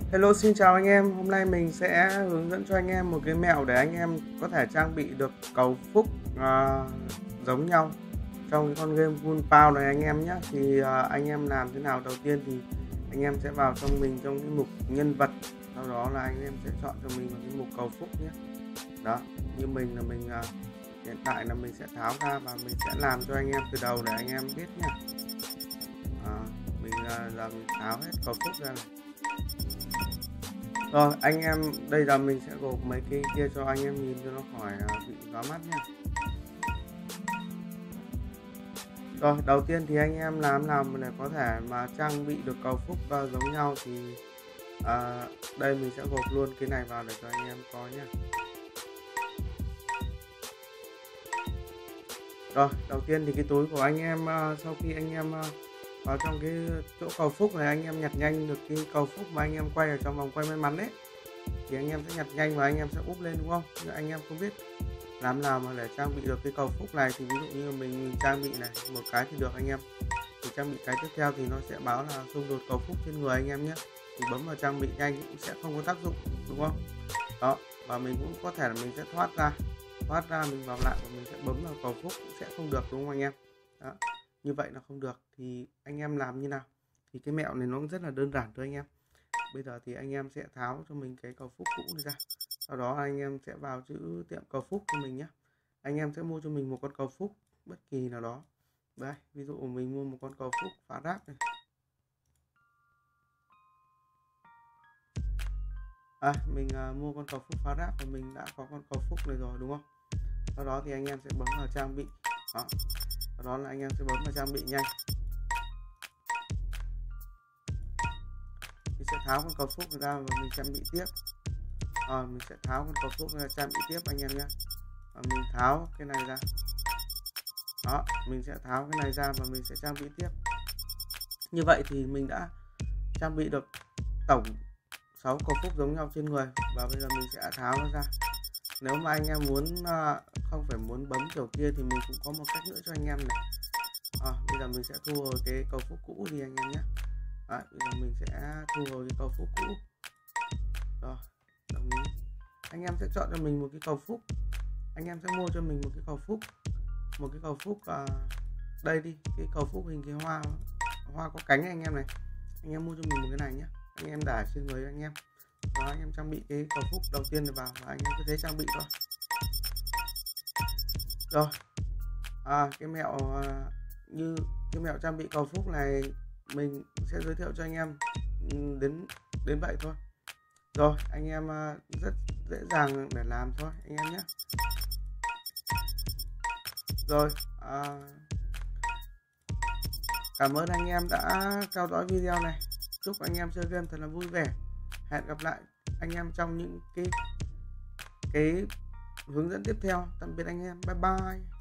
Hello, xin chào anh em. Hôm nay mình sẽ hướng dẫn cho anh em một cái mẹo để anh em có thể trang bị được cầu phúc giống nhau trong cái con game Gunpowder này anh em nhé. Thì anh em làm thế nào? Đầu tiên thì anh em sẽ vào trong cái mục nhân vật, sau đó là anh em sẽ chọn cho mình một cái mục cầu phúc nhé. Đó, như mình là mình hiện tại là mình sẽ tháo ra và mình sẽ làm cho anh em từ đầu để anh em biết nhé. Mình giờ mình tháo hết cầu phúc ra này. Rồi anh em, đây là mình sẽ gộp mấy cái kia cho anh em nhìn cho nó khỏi bị lóa mắt nhé. Rồi đầu tiên thì anh em làm nào để có thể mà trang bị được cầu phúc giống nhau thì đây mình sẽ gộp luôn cái này vào để cho anh em coi nhé. Rồi đầu tiên thì cái túi của anh em, sau khi anh em vào trong cái chỗ cầu phúc này, anh em nhặt nhanh được cái cầu phúc mà anh em quay ở trong vòng quay may mắn đấy, thì anh em sẽ nhặt nhanh và anh em sẽ úp lên, đúng không? Nhưng anh em không biết làm nào mà để trang bị được cái cầu phúc này thì ví dụ như mình trang bị này một cái thì được anh em, thì trang bị cái tiếp theo thì nó sẽ báo là xung đột cầu phúc trên người anh em nhé, thì bấm vào trang bị nhanh cũng sẽ không có tác dụng, đúng không? Đó, và mình cũng có thể là mình sẽ thoát ra mình vào lại và mình sẽ bấm vào cầu phúc cũng sẽ không được, đúng không anh em? Đó, như vậy là không được thì anh em làm như nào? Thì cái mẹo này nó cũng rất là đơn giản thôi anh em. Bây giờ thì anh em sẽ tháo cho mình cái cầu phúc cũ này ra, sau đó anh em sẽ vào chữ tiệm cầu phúc cho mình nhé. Anh em sẽ mua cho mình một con cầu phúc bất kỳ nào đó. Đây, ví dụ mình mua một con cầu phúc phá rác này. Mình mua con cầu phúc phá rác và mình đã có con cầu phúc này rồi, đúng không? Sau đó thì anh em sẽ bấm vào trang bị. Đó, sau đó là anh em sẽ bấm vào trang bị nhanh. Mình sẽ tháo con cầu phúc ra và mình trang bị tiếp. Mình sẽ tháo con cầu phúc ra trang bị tiếp anh em nhé. Mình tháo cái này ra. Đó, mình sẽ tháo cái này ra và mình sẽ trang bị tiếp. Như vậy thì mình đã trang bị được tổng 6 cầu phúc giống nhau trên người, và bây giờ mình sẽ tháo nó ra. Nếu mà anh em muốn không phải muốn bấm kiểu kia thì mình cũng có một cách nữa cho anh em này. Bây giờ mình sẽ thu hồi cái cầu phúc cũ đi anh em nhé. Bây giờ mình sẽ thu hồi cái cầu phúc cũ. Rồi, đồng ý. Anh em sẽ chọn cho mình một cái cầu phúc. Anh em sẽ mua cho mình một cái cầu phúc. Một cái cầu phúc đây đi, cái cầu phúc hình cái hoa có cánh anh em này. Anh em mua cho mình một cái này nhé. Anh em để trên người anh em. Đó, anh em trang bị cái cầu phúc đầu tiên này vào và anh em cứ thế trang bị thôi. Rồi, cái mẹo như cái mẹo trang bị cầu phúc này mình sẽ giới thiệu cho anh em đến vậy thôi. Rồi anh em rất dễ dàng để làm thôi anh em nhé. Rồi, cảm ơn anh em đã theo dõi video này. Chúc anh em chơi game thật là vui vẻ. Hẹn gặp lại anh em trong những cái hướng dẫn tiếp theo. Tạm biệt anh em, bye bye.